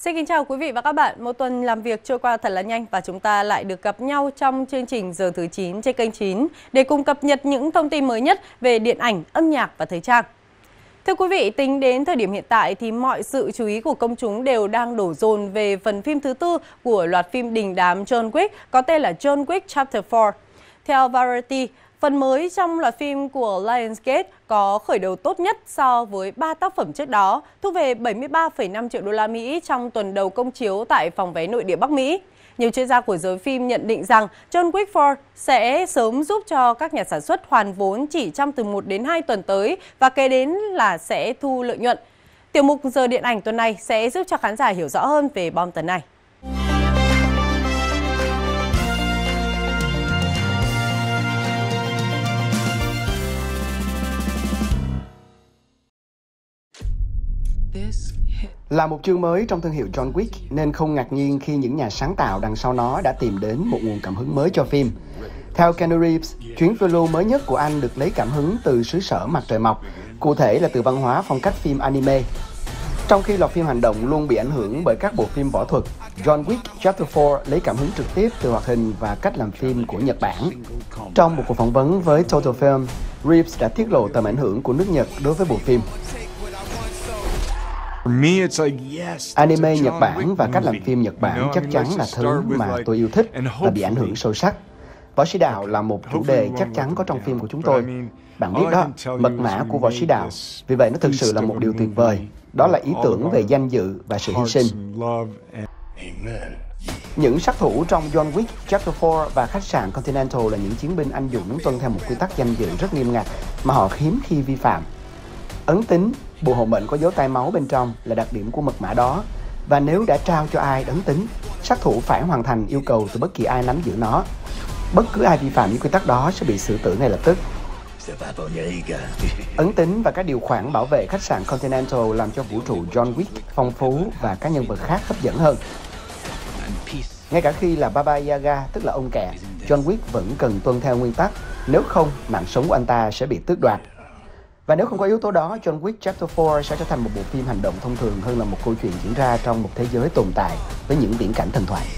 Xin kính chào quý vị và các bạn. Một tuần làm việc trôi qua thật là nhanh và chúng ta lại được gặp nhau trong chương trình giờ thứ 9 trên kênh 9 để cùng cập nhật những thông tin mới nhất về điện ảnh, âm nhạc và thời trang. Thưa quý vị, tính đến thời điểm hiện tại thì mọi sự chú ý của công chúng đều đang đổ dồn về phần phim thứ tư của loạt phim đình đám John Wick có tên là John Wick Chapter 4. Theo Variety, phần mới trong loạt phim của Lionsgate có khởi đầu tốt nhất so với 3 tác phẩm trước đó, thu về 73,5 triệu đô la Mỹ trong tuần đầu công chiếu tại phòng vé nội địa Bắc Mỹ. Nhiều chuyên gia của giới phim nhận định rằng John Wick 4 sẽ sớm giúp cho các nhà sản xuất hoàn vốn chỉ trong từ 1 đến 2 tuần tới và kế đến là sẽ thu lợi nhuận. Tiểu mục Giờ Điện ảnh tuần này sẽ giúp cho khán giả hiểu rõ hơn về bom tấn này. Là một chương mới trong thương hiệu John Wick nên không ngạc nhiên khi những nhà sáng tạo đằng sau nó đã tìm đến một nguồn cảm hứng mới cho phim. Theo Keanu Reeves, chuyến phiêu lưu mới nhất của anh được lấy cảm hứng từ xứ sở mặt trời mọc, cụ thể là từ văn hóa phong cách phim anime. Trong khi loạt phim hành động luôn bị ảnh hưởng bởi các bộ phim võ thuật, John Wick Chapter 4 lấy cảm hứng trực tiếp từ hoạt hình và cách làm phim của Nhật Bản. Trong một cuộc phỏng vấn với Total Film, Reeves đã tiết lộ tầm ảnh hưởng của nước Nhật đối với bộ phim. Anime Nhật Bản và cách làm phim Nhật Bản chắc chắn là thứ mà tôi yêu thích và bị ảnh hưởng sâu sắc. Võ sĩ đạo là một chủ đề chắc chắn có trong phim của chúng tôi. Bạn biết đó, mật mã của võ sĩ đạo. Vì vậy nó thực sự là một điều tuyệt vời. Đó là ý tưởng về danh dự và sự hy sinh. Những sát thủ trong John Wick Chapter 4 và khách sạn Continental là những chiến binh anh dũng tuân theo một quy tắc danh dự rất nghiêm ngặt mà họ hiếm khi vi phạm. Ấn tín, bùa hộ mệnh có dấu tay máu bên trong là đặc điểm của mật mã đó. Và nếu đã trao cho ai ấn tín, sát thủ phải hoàn thành yêu cầu từ bất kỳ ai nắm giữ nó. Bất cứ ai vi phạm những quy tắc đó sẽ bị xử tử ngay lập tức. Ấn tín và các điều khoản bảo vệ khách sạn Continental làm cho vũ trụ John Wick phong phú và các nhân vật khác hấp dẫn hơn. Ngay cả khi là Baba Yaga, tức là ông kẹ, John Wick vẫn cần tuân theo nguyên tắc, nếu không mạng sống của anh ta sẽ bị tước đoạt. Và nếu không có yếu tố đó, John Wick Chapter 4 sẽ trở thành một bộ phim hành động thông thường hơn là một câu chuyện diễn ra trong một thế giới tồn tại với những viễn cảnh thần thoại.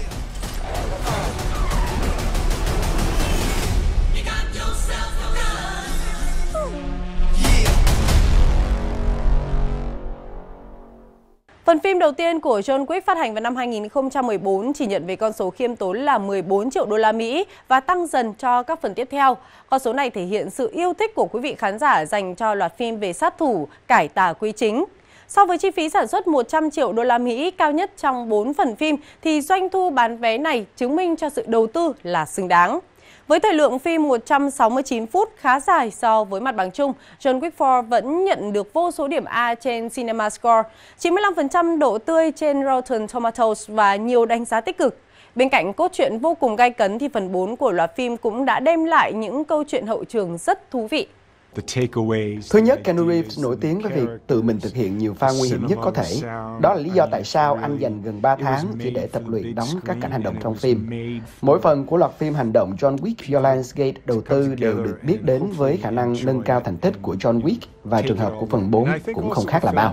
Phần phim đầu tiên của John Wick phát hành vào năm 2014 chỉ nhận về con số khiêm tốn là 14 triệu đô la Mỹ và tăng dần cho các phần tiếp theo. Con số này thể hiện sự yêu thích của quý vị khán giả dành cho loạt phim về sát thủ cải tà quy chính. So với chi phí sản xuất 100 triệu đô la Mỹ cao nhất trong 4 phần phim thì doanh thu bán vé này chứng minh cho sự đầu tư là xứng đáng. Với thời lượng phim 169 phút khá dài so với mặt bằng chung, John Wick 4 vẫn nhận được vô số điểm A trên CinemaScore, 95% độ tươi trên Rotten Tomatoes và nhiều đánh giá tích cực. Bên cạnh cốt truyện vô cùng gay cấn thì phần 4 của loạt phim cũng đã đem lại những câu chuyện hậu trường rất thú vị. Thứ nhất, Keanu Reeves nổi tiếng với việc tự mình thực hiện nhiều pha nguy hiểm nhất có thể. Đó là lý do tại sao anh dành gần 3 tháng chỉ để tập luyện đóng các cảnh hành động trong phim. Mỗi phần của loạt phim hành động John Wick do Lionsgate đầu tư đều được biết đến với khả năng nâng cao thành tích của John Wick và trường hợp của phần 4 cũng không khác là bao.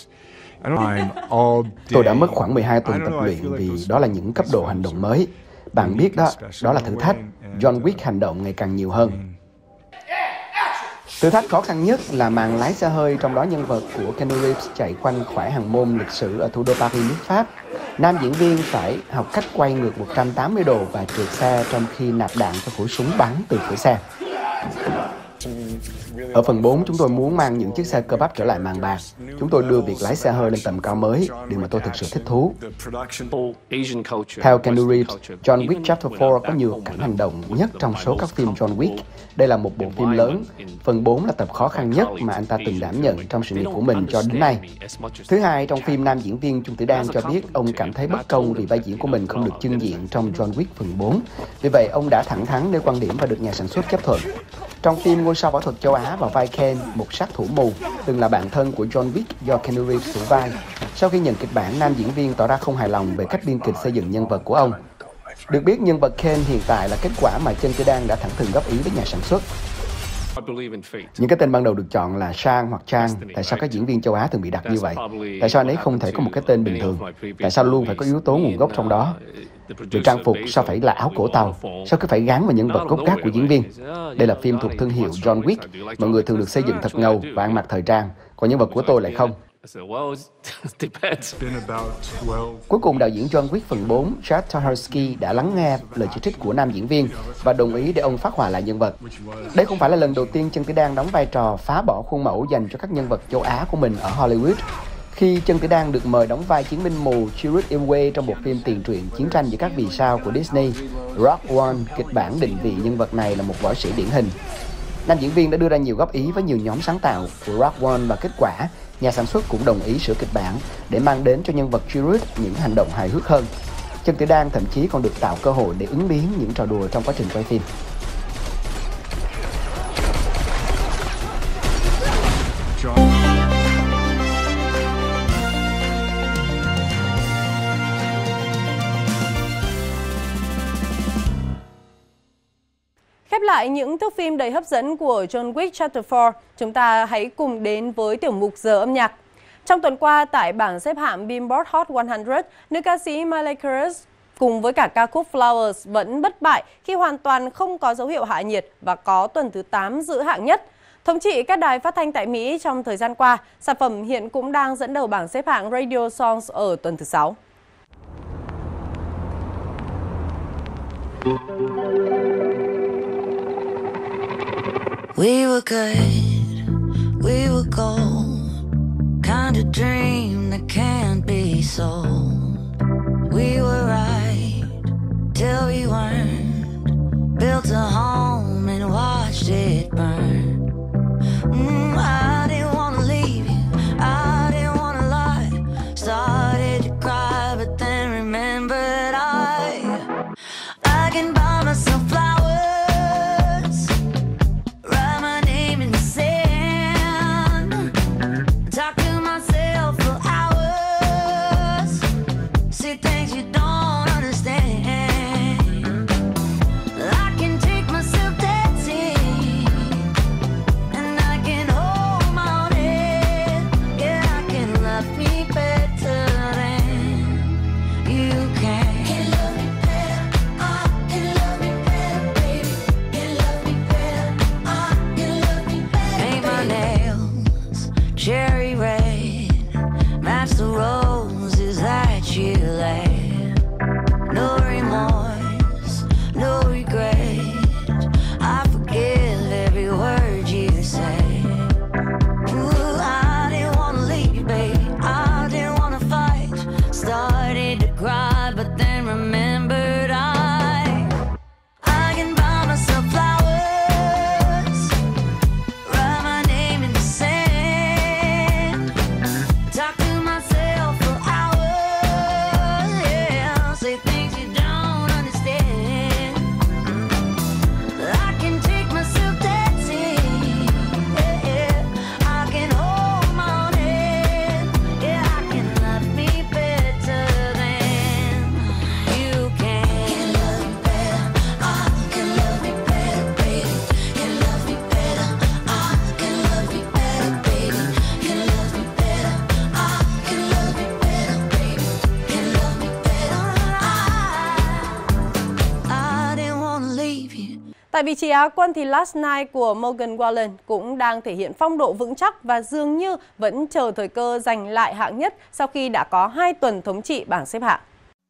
Tôi đã mất khoảng 12 tuần tập luyện vì đó là những cấp độ hành động mới. Bạn biết đó, đó là thử thách. John Wick hành động ngày càng nhiều hơn. Thử thách khó khăn nhất là màn lái xe hơi, trong đó nhân vật của Keanu Reeves chạy quanh khoải hàng môn lịch sử ở thủ đô Paris, nước Pháp. Nam diễn viên phải học cách quay ngược 180 độ và trượt xe trong khi nạp đạn cho khẩu súng bắn từ cửa xe. Ở phần 4, chúng tôi muốn mang những chiếc xe cơ bắp trở lại màn bạc. Chúng tôi đưa việc lái xe hơi lên tầm cao mới, điều mà tôi thực sự thích thú. Theo Keanu Reeves, John Wick Chapter 4 có nhiều cảnh hành động nhất trong số các phim John Wick. Đây là một bộ phim lớn. Phần 4 là tập khó khăn nhất mà anh ta từng đảm nhận trong sự nghiệp của mình cho đến nay. Thứ hai, trong phim, nam diễn viên Trung Tử Đan cho biết ông cảm thấy bất công vì vai diễn của mình không được chưng diện trong John Wick phần 4. Vì vậy, ông đã thẳng thắn nêu quan điểm và được nhà sản xuất chấp thuận. Trong phim, ngôi sao võ thuật châu Á vào vai Ken, một sát thủ mù, từng là bạn thân của John Wick do Keanu Reeves thủ vai. Sau khi nhận kịch bản, nam diễn viên tỏ ra không hài lòng về cách biên kịch xây dựng nhân vật của ông. Được biết, nhân vật Ken hiện tại là kết quả mà Chân Tử Đan đã thẳng thừng góp ý với nhà sản xuất. Những cái tên ban đầu được chọn là Sang hoặc Trang. Tại sao các diễn viên châu Á thường bị đặt như vậy? Tại sao anh ấy không thể có một cái tên bình thường? Tại sao luôn phải có yếu tố nguồn gốc trong đó? Về trang phục, sao phải là áo cổ tàu? Sao cứ phải gắn vào nhân vật gốc gác của diễn viên? Đây là phim thuộc thương hiệu John Wick. Mọi người thường được xây dựng thật ngầu và ăn mặc thời trang, còn nhân vật của tôi lại không. Cuối cùng, đạo diễn John Wick phần 4, Chad Stahelski đã lắng nghe lời chỉ trích của nam diễn viên và đồng ý để ông phát họa lại nhân vật. Đây không phải là lần đầu tiên Chân Tử Đan đóng vai trò phá bỏ khuôn mẫu dành cho các nhân vật châu Á của mình ở Hollywood. Khi Chân Tử Đan được mời đóng vai chiến binh mù Chirrut Imwe trong bộ phim tiền truyện Chiến tranh giữa các vì sao của Disney, Rogue One kịch bản định vị nhân vật này là một võ sĩ điển hình. Nam diễn viên đã đưa ra nhiều góp ý với nhiều nhóm sáng tạo của Rogue One và kết quả, nhà sản xuất cũng đồng ý sửa kịch bản để mang đến cho nhân vật Chirrut những hành động hài hước hơn. Chân Tử Đan thậm chí còn được tạo cơ hội để ứng biến những trò đùa trong quá trình quay phim. Khép lại những thước phim đầy hấp dẫn của John Wick Chapter 4, chúng ta hãy cùng đến với tiểu mục giờ âm nhạc. Trong tuần qua, tại bảng xếp hạng Billboard Hot 100, nữ ca sĩ Miley Cyrus cùng với cả ca khúc Flowers vẫn bất bại khi hoàn toàn không có dấu hiệu hạ nhiệt và có tuần thứ 8 giữ hạng nhất. Thống trị các đài phát thanh tại Mỹ trong thời gian qua, sản phẩm hiện cũng đang dẫn đầu bảng xếp hạng Radio Songs ở tuần thứ 6. We were good, we were gold, kind of dream that can't be sold. We were right till we weren't, built a home and watched it burn. I didn't want to leave you, I didn't want to lie, started to cry but then remembered I can buy myself flowers. Cherry red, match the roses that you laid. No remorse, no regret, I forgive every word you say. Ooh, I didn't want to leave, babe, I didn't want to fight. Started to cry, but then remembered I can buy myself flowers, write my name in the sand. Tại vị trí Á quân thì Last Night của Morgan Wallen cũng đang thể hiện phong độ vững chắc và dường như vẫn chờ thời cơ giành lại hạng nhất sau khi đã có 2 tuần thống trị bảng xếp hạng.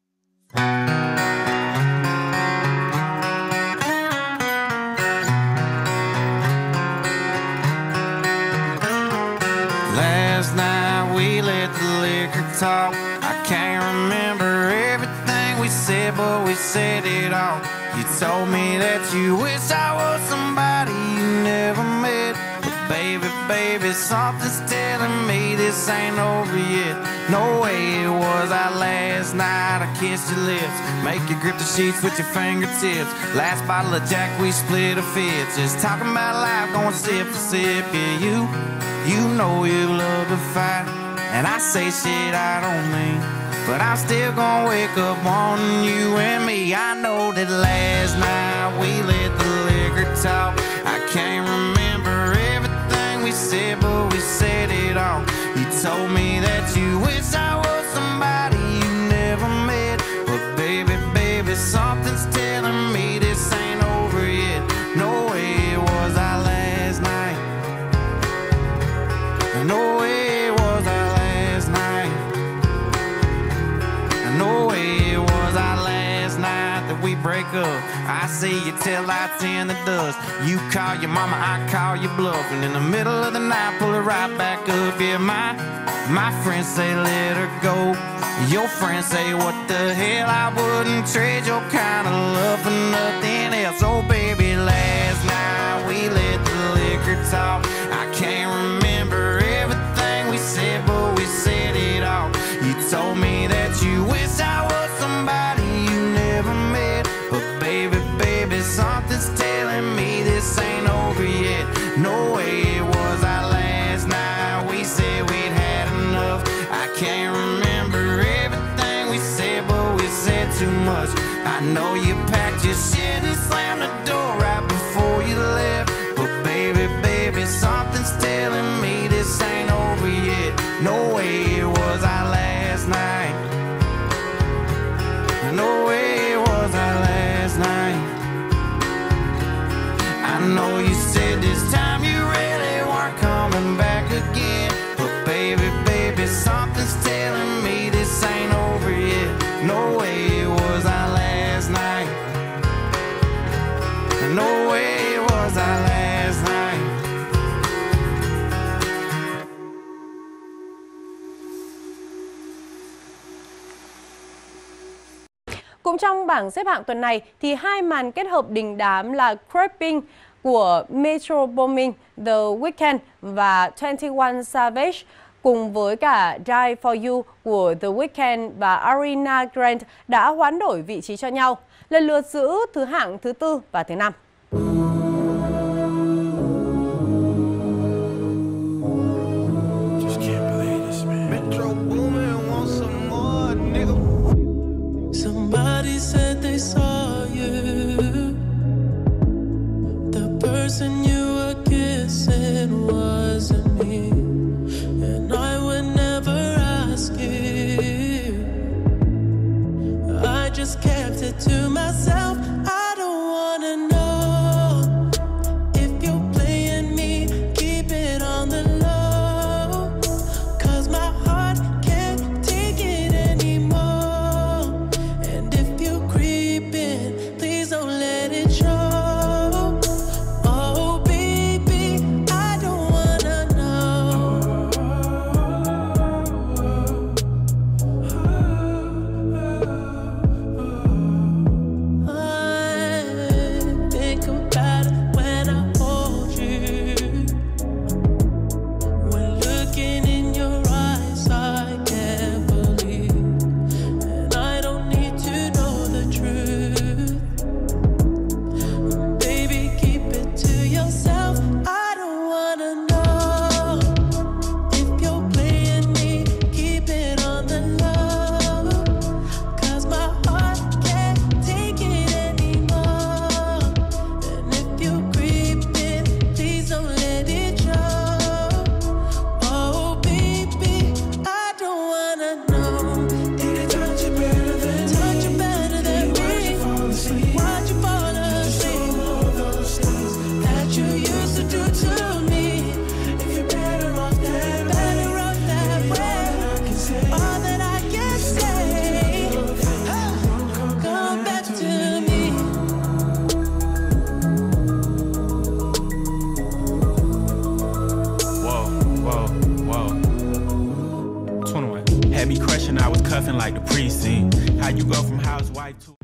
Last night we let the liquor talk. I can't remember everything we said, but we said it all. You told me that you wish I was somebody you never met. But baby, baby, something's telling me this ain't over yet. No way it was our last night. I kissed your lips, make you grip the sheets with your fingertips. Last bottle of Jack, we split a fifth. Just talking about life, going sip for sip. Yeah, you know you love to fight, and I say shit I don't mean, but I'm still gonna wake up wanting you and me. I know that last night we let the liquor talk. I can't remember said, but we said it all. You told me that you wish I was somebody you never met. But baby, baby, something's telling me this ain't over yet. No way it was our last night. No way it was our last night. No way it was our last night that we break up. I see you till I turn the dust. You call your mama, I call your bluff, and in the middle of the night pull it right back up. Yeah, my friends say let her go. Your friends say what the hell, I wouldn't trade your kind of love for nothing else. Oh baby, last night we let the liquor talk. I can't remember everything we said, but we said it all. You told me that you wish I was somebody you never met. But baby, baby, something's telling me this ain't over yet. No way it was our last night. We said we'd had enough. I can't remember everything we said, but we said too much. I know you packed your shit and slammed the door right before you left. But baby, baby, something's telling me this ain't over yet. No way it was our last night. No way it was our last night. I know you said this time you really weren't coming back again. But baby, baby, something's telling me this ain't over yet. No way it was our last night. No way it was our last night. Cũng trong bảng xếp hạng tuần này thì hai màn kết hợp đình đám là Creeping của Metro Boomin, The Weeknd và 21 Savage cùng với cả Die For You của The Weeknd và Ariana Grande đã hoán đổi vị trí cho nhau, lần lượt giữ thứ hạng thứ 4 và thứ 5. Somebody said they saw you. The person you were kissing wasn't me, and I would never ask you. I just kept it to myself. I don't wanna know if you're playing me. Keep it on the low, 'cause my heart can't take it anymore. And if you're creeping, please don't let it show. Oh baby, I don't wanna know. I think about it when I hold you. When looking in your eyes, I can't believe, and I don't need to know the truth. Baby, keep it to yourself. I don't wanna know if you're playing me. Keep it on the low, 'cause my heart can't take it anymore. And if you're creeping, please don't let it show. Oh baby, I don't wanna know. Did it touch you better than me? Touch you better than me? Why'd you fall asleep? Why'd you fall asleep? All those things that you used to do to me. If you're better off that way, all that I can say, come back to me. Whoa, whoa, whoa. 21. Had me crushing, I was cuffing like the precinct. How you go from housewife to...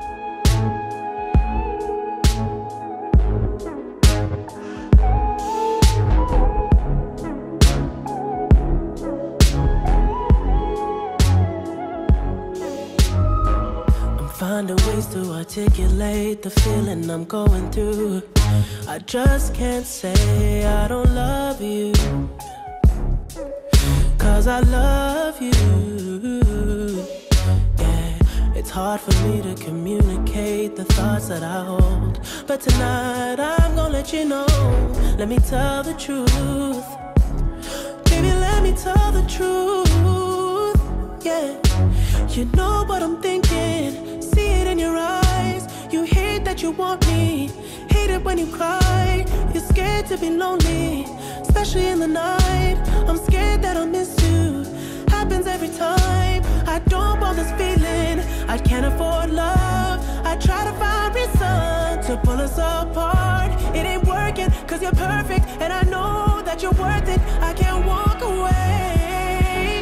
I'm finding ways to articulate the feeling I'm going through. I just can't say I don't love you, 'cause I love you. Yeah, it's It's hard for me to communicate the thoughts that I hold, but tonight I'm gonna let you know. Let me tell the truth. Baby, let me tell the truth. Yeah, you know what I'm thinking. See it in your eyes. You hate that you want me. Hate it when you cry. You're scared to be lonely, especially in the night. I'm scared that I'll miss you. Happens every time. I don't want this feeling. I can't afford love. I try to find reason to pull us apart. It ain't working, cause you're perfect, and I know that you're worth it. I can't walk away.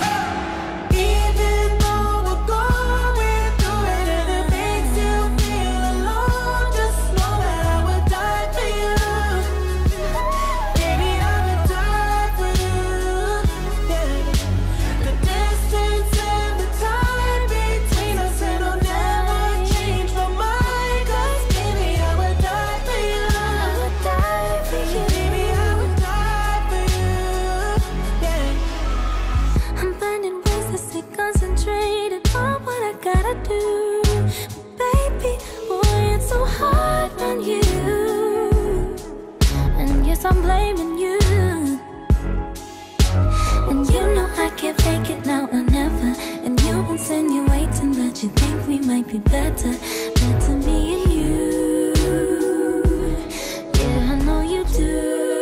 Even though we're going through it and it makes you feel alone, just know that I would die for you. Baby, I would die for you. Yeah. The distance and the time between us, it'll never change my mind. Cause baby, I would die for you. I would die for you. Baby, I would die for you. Yeah. I'm finding ways to stay concentrated on what I gotta do. Baby, boy, it's so hard on you. And yes, I'm blaming you. And you know I can't fake it now or never. And you insinuating that you think we might be better. Better me and you. Yeah, I know you do.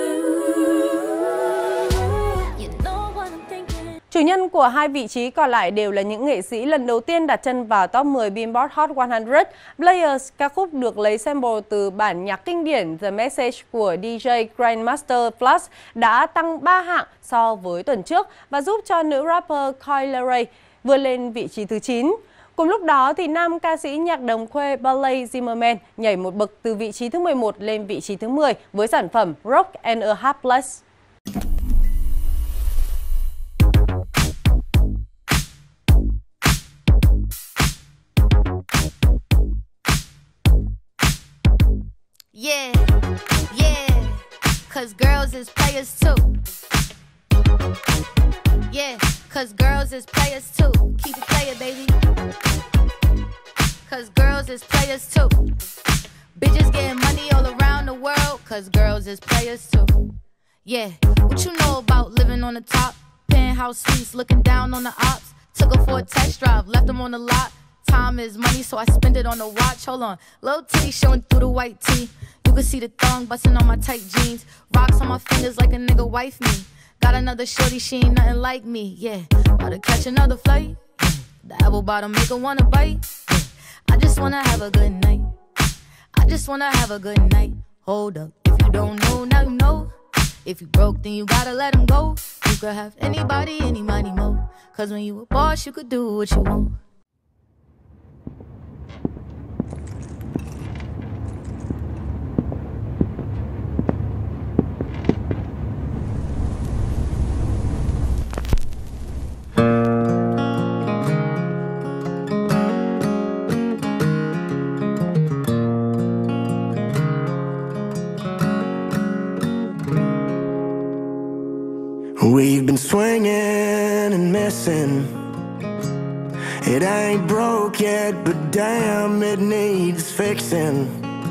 You know what I'm thinking. Chủ nhân của hai vị trí còn lại đều là những nghệ sĩ lần đầu tiên đặt chân vào top 10 Billboard Hot 100. Players, ca khúc được lấy sample từ bản nhạc kinh điển The Message của DJ Grandmaster Flash, đã tăng 3 hạng so với tuần trước và giúp cho nữ rapper Coi Leray vươn lên vị trí thứ 9. Cùng lúc đó, thì nam ca sĩ nhạc đồng khuê Ballet Zimmerman nhảy một bậc từ vị trí thứ 11 lên vị trí thứ 10 với sản phẩm Rock and a Half Plus. Yeah, yeah, cause girls is players too. Yeah, cause girls is players too. Keep it playin', baby. Cause girls is players too. Bitches getting money all around the world, cause girls is players too. Yeah, what you know about living on the top? Penthouse suites, looking down on the ops. Took her for a test drive, left them on the lot. Time is money, so I spend it on the watch. Hold on, little titty showing through the white tee. You can see the thong busting on my tight jeans. Rocks on my fingers like a nigga wife me. Got another shorty, she ain't nothing like me. Yeah, about to catch another flight. The apple bottom make her wanna bite. I just wanna have a good night. I just wanna have a good night. Hold up, if you don't know, now you know. If you broke, then you gotta let him go. You could have anybody, any money, mo. Cause when you a boss, you could do what you want. We've been swinging and missing. It ain't broke yet, but damn, it needs fixing.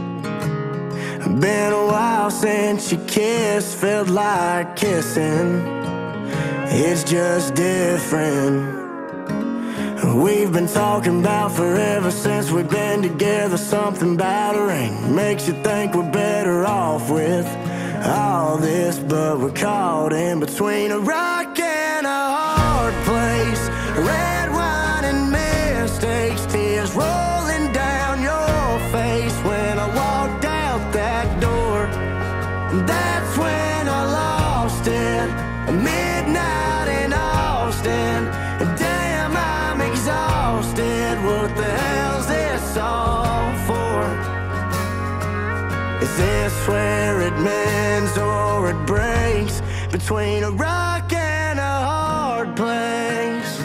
Been a while since you kissed, felt like kissing. It's just different. We've been talking about forever since we've been together. Something about a ring makes you think we're better off with all this, but we're caught in between a rock and a hard place. Red wine and mistakes, tears rolling down your face. When I walked out that door, that's when I lost it. Midnight in Austin, damn, I'm exhausted. What the hell's this all for? Is this where it mends or it breaks? Between a rock and a hard place.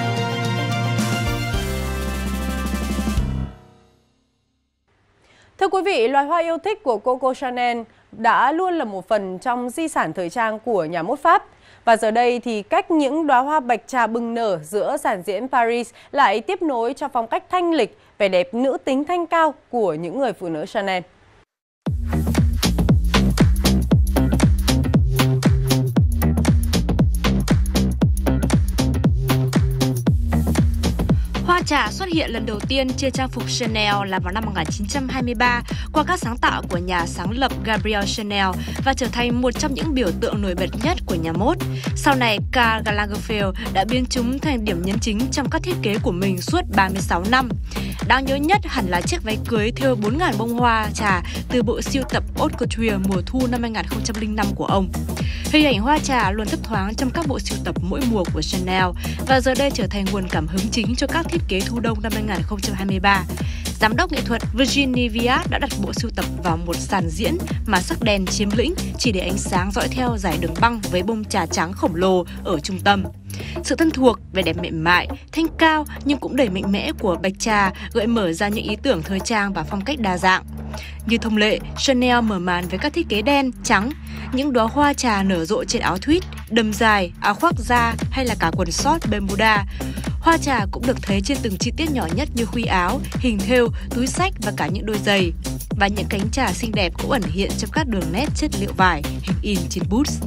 Thưa quý quý vị, loài hoa yêu thích của Coco Chanel đã luôn là một phần trong di sản thời trang của nhà mốt Pháp. Và giờ đây thì cách những đóa hoa bạch trà bừng nở giữa dàn diễn Paris lại tiếp nối cho phong cách thanh lịch, vẻ đẹp nữ tính thanh cao của những người phụ nữ Chanel. Hoa trà xuất hiện lần đầu tiên trên trang phục Chanel là vào năm 1923 qua các sáng tạo của nhà sáng lập Gabrielle Chanel và trở thành một trong những biểu tượng nổi bật nhất của nhà mốt. Sau này, Karl Lagerfeld đã biến chúng thành điểm nhấn chính trong các thiết kế của mình suốt 36 năm. Đáng nhớ nhất hẳn là chiếc váy cưới thêu 4.000 bông hoa trà từ bộ sưu tập Haute Couture mùa thu năm 2005 của ông. Hình ảnh hoa trà luôn thấp thoáng trong các bộ sưu tập mỗi mùa của Chanel và giờ đây trở thành nguồn cảm hứng chính cho các thiết kế thu đông năm 2023. Giám đốc nghệ thuật Virginie Viard đã đặt bộ sưu tập vào một sàn diễn mà sắc đèn chiếm lĩnh chỉ để ánh sáng dõi theo dải đường băng với bông trà trắng khổng lồ ở trung tâm. Sự thân thuộc, vẻ đẹp mềm mại, thanh cao nhưng cũng đầy mạnh mẽ của bạch trà gợi mở ra những ý tưởng thời trang và phong cách đa dạng. Như thông lệ, Chanel mở màn với các thiết kế đen, trắng, những đóa hoa trà nở rộ trên áo tweed, đầm dài, áo khoác da hay là cả quần short Bermuda. Hoa trà cũng được thấy trên từng chi tiết nhỏ nhất như khuy áo, hình thêu, túi xách và cả những đôi giày. Và những cánh trà xinh đẹp cũng ẩn hiện trong các đường nét chất liệu vải, hình in trên boots.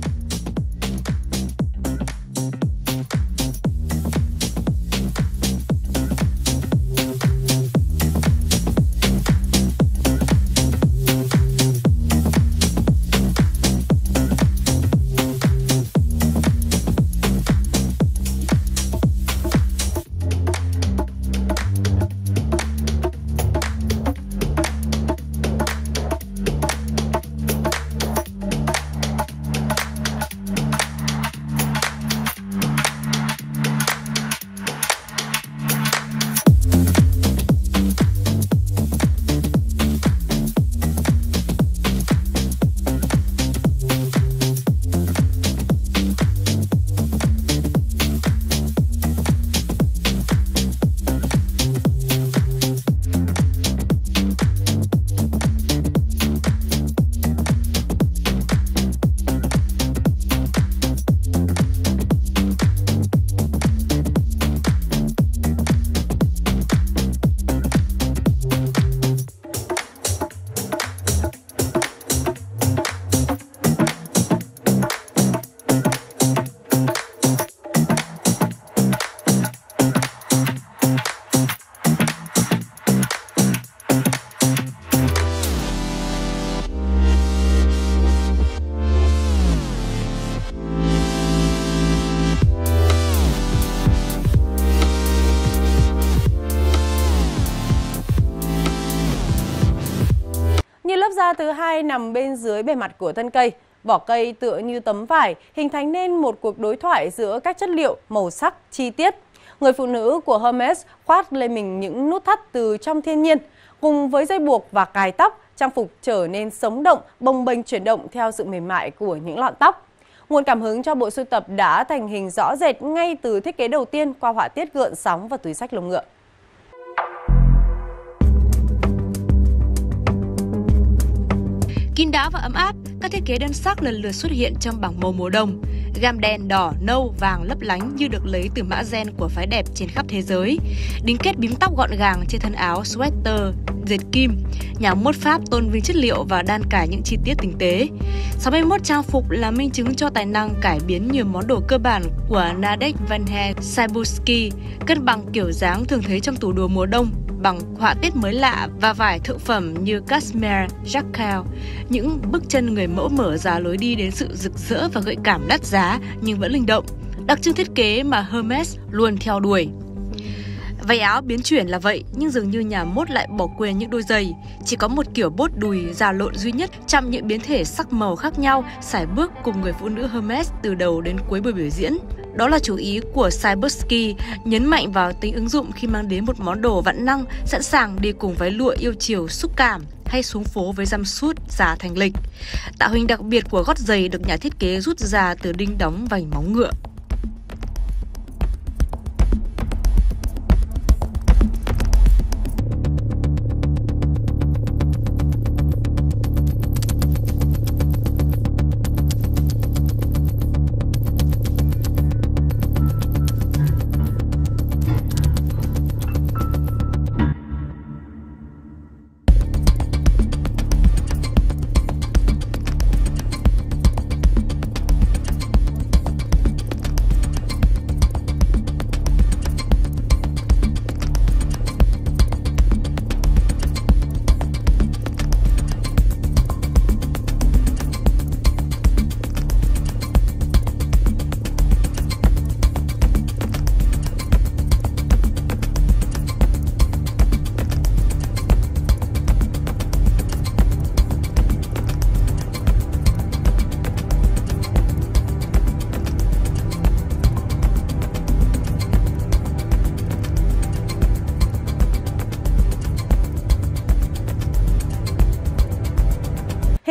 Da thứ hai nằm bên dưới bề mặt của thân cây. Vỏ cây tựa như tấm vải, hình thành nên một cuộc đối thoại giữa các chất liệu, màu sắc, chi tiết. Người phụ nữ của Hermes khoác lên mình những nút thắt từ trong thiên nhiên. Cùng với dây buộc và cài tóc, trang phục trở nên sống động, bồng bềnh chuyển động theo sự mềm mại của những lọn tóc. Nguồn cảm hứng cho bộ sưu tập đã thành hình rõ rệt ngay từ thiết kế đầu tiên qua họa tiết gợn sóng và túi xách lông ngựa. Kín đáo và ấm áp, các thiết kế đơn sắc lần lượt xuất hiện trong bảng màu mùa đông. Gam đen, đỏ, nâu, vàng lấp lánh như được lấy từ mã gen của phái đẹp trên khắp thế giới. Đính kết bím tóc gọn gàng trên thân áo sweater dệt kim. Nhà mốt Pháp tôn vinh chất liệu và đan cài những chi tiết tinh tế. 61 trang phục là minh chứng cho tài năng cải biến nhiều món đồ cơ bản của Nadek Van Saibuski, cân bằng kiểu dáng thường thấy trong tủ đồ mùa đông bằng họa tiết mới lạ và vải thượng phẩm như cashmere, jacquard. Những bước chân người mẫu mở ra lối đi đến sự rực rỡ và gợi cảm đắt giá nhưng vẫn linh động, đặc trưng thiết kế mà Hermes luôn theo đuổi. Váy áo biến chuyển là vậy, nhưng dường như nhà mốt lại bỏ quên những đôi giày. Chỉ có một kiểu bốt đùi già lộn duy nhất trong những biến thể sắc màu khác nhau sải bước cùng người phụ nữ Hermes từ đầu đến cuối buổi biểu diễn. Đó là chủ ý của Saibuski, nhấn mạnh vào tính ứng dụng khi mang đến một món đồ vạn năng, sẵn sàng đi cùng váy lụa yêu chiều xúc cảm hay xuống phố với jumpsuit giả thành lịch. Tạo hình đặc biệt của gót giày được nhà thiết kế rút ra từ đinh đóng vành móng ngựa.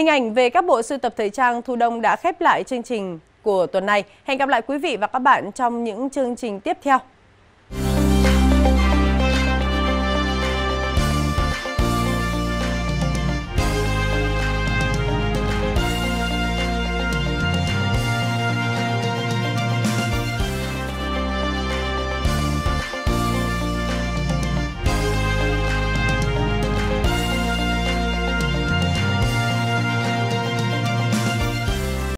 Hình ảnh về các bộ sưu tập thời trang thu đông đã khép lại chương trình của tuần này. Hẹn gặp lại quý vị và các bạn trong những chương trình tiếp theo.